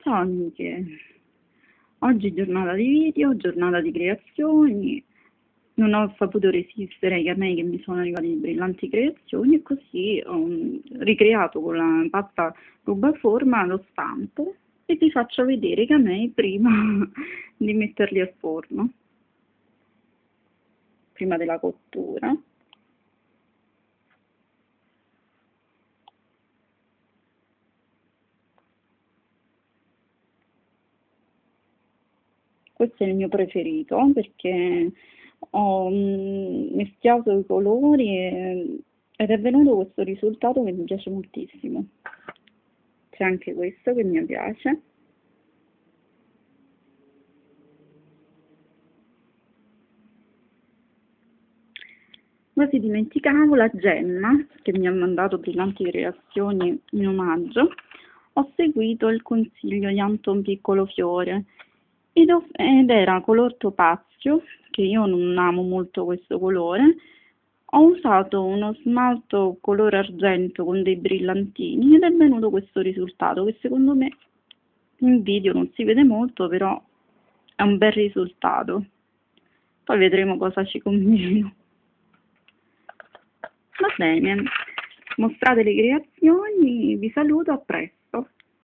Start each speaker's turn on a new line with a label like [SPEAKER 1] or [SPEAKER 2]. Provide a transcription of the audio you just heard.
[SPEAKER 1] amiche, oggi giornata di video, giornata di creazioni, non ho saputo resistere ai camei che mi sono arrivati di brillanti creazioni e così ho ricreato con la pasta rubaforma lo stampo e vi faccio vedere i camei prima di metterli al forno, prima della cottura. Questo è il mio preferito perché ho mischiato i colori ed è venuto questo risultato che mi piace moltissimo. C'è anche questo che mi piace. Quasi dimenticavo la Gemma, che mi ha mandato brillanti creazioni in omaggio. Ho seguito il consiglio di Anton Piccoloffiore ed era color topazio, che io non amo molto questo colore. Ho usato uno smalto color argento con dei brillantini ed è venuto questo risultato che secondo me in video non si vede molto, però è un bel risultato. Poi vedremo cosa ci combino. Va bene, mostrate le creazioni, vi saluto, a presto.